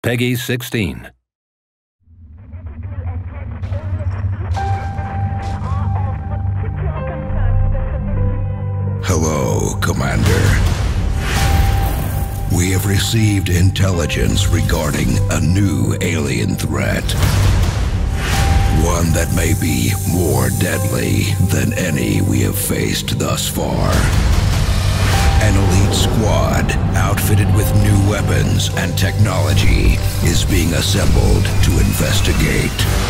Peggy 16. Hello, Commander. We have received intelligence regarding a new alien threat. One that may be more deadly than any we have faced thus far. An elite squad, outfitted with new weapons and technology, is being assembled to investigate.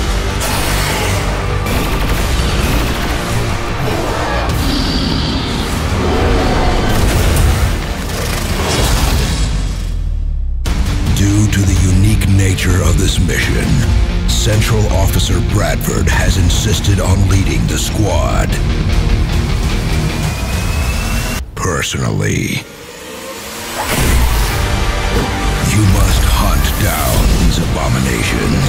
Due to the unique nature of this mission, Central Officer Bradford has insisted on leading the squad. Personally. You must hunt down these abominations.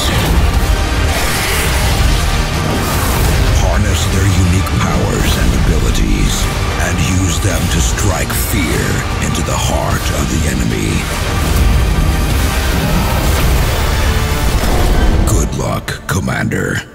Harness their unique powers and abilities, and use them to strike fear into the heart of the enemy. Good luck, Commander.